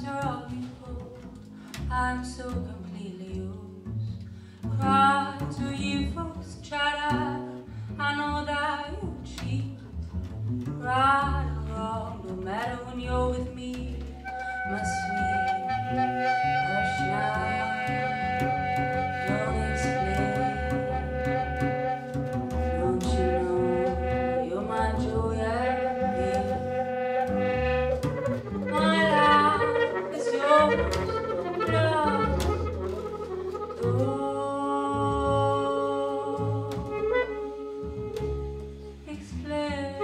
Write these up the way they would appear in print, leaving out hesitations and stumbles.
after all you pulled, I'm so completely yours. Cry to you folks, chatter, I know that you cheat. Right or wrong, no matter when you're with me, my sweet Russian. Don't explain, don't you know you're my Juliet? My life is yours, love. Don't explain.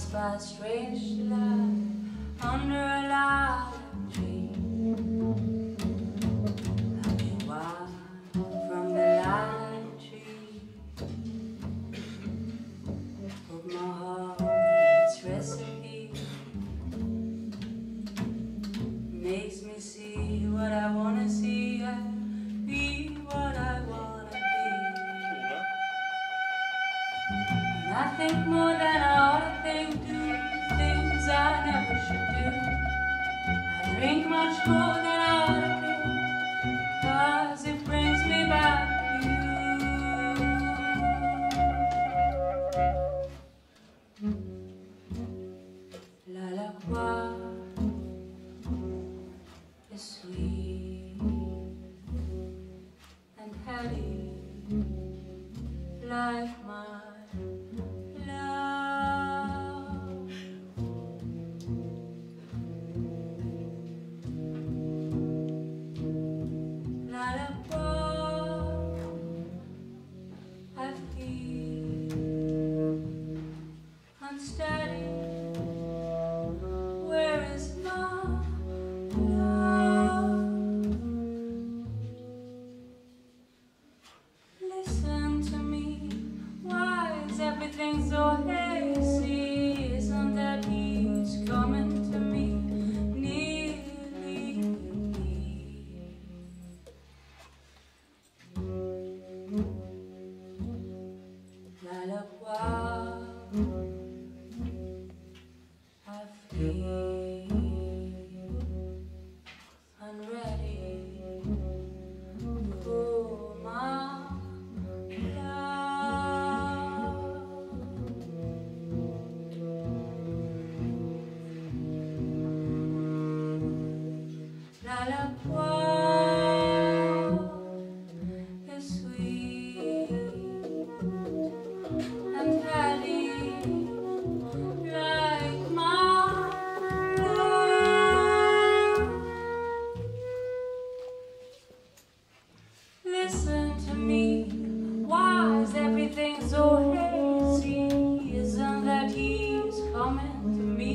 by a strange light under a lilac tree. I've been wild from the lilac tree. Put my heart in its recipe. Makes me see what I wanna see and be what I wanna be. And I think more than I ought to think, do things I never should do. I drink much more than I ought to drink, 'cause it brings me back to you. La la croix is sweet and heavy like my love. La la croix, I feel unsteady. Where is my love? Listen to me. Why is everything so hazy? Isn't that he who's coming to me nearly? La la croix, I feel unready for my love. La la croix is sweet and heavy like my love. Listen to me. Why is everything so hazy? Isn't that he's coming to me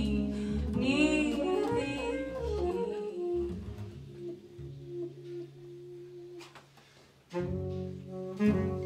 nearly?